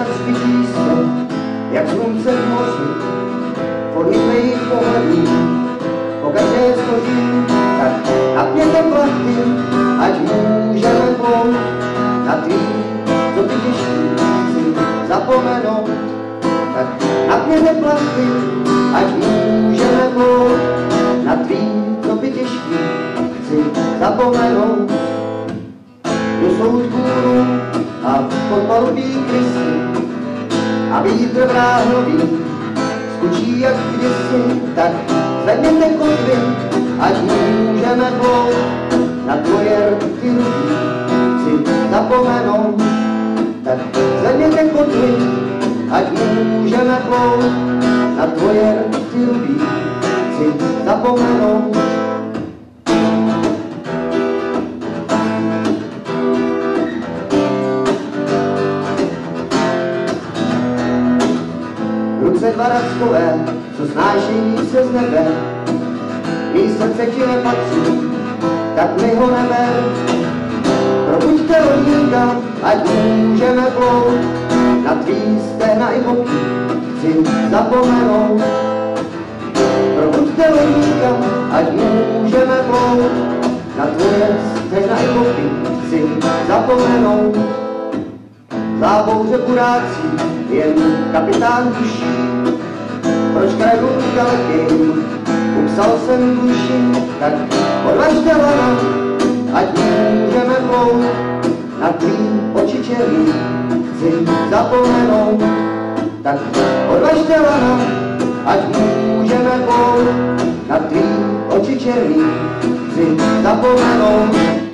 zbytí se, jak slunce v moři, podle tvých pohledů, po každé schoří, tak napněte plachty, ať můžeme plout na tvý, co ty těžký si zapomenout. Tak napněte plachty, ať můžeme plout na tvý, co ty těžký si zapomenout. Do soudků a podpalubí krysy a vítr vráhlový skučí jak kdysi, tak zvedněte kotvy, ať můžeme plout na tvoje rty rubí si zapomenout. Tak zvedněte kotvy, ať můžeme plout na tvoje rty rubí si zapomenout. Ruce dva rackové, co snášejí se z nebe, mý srdce ti nepatří, tak mi ho neber. Probuďte lodníka, ať můžeme plout na tvý stehna i boky, chci zapomenout. Probuďte lodníka, ať můžeme plout na tvoje stehna i boky, chci zapomenout. Zábouře burácí, jen kapitán tuší, proč krajů daleký, upsal jsem duši, tak odvažte lana, ať můžeme plout na tvý oči černý, chci zapomenout. Tak odvažte lana, ať můžeme plout na tvý oči černý, chci zapomenout.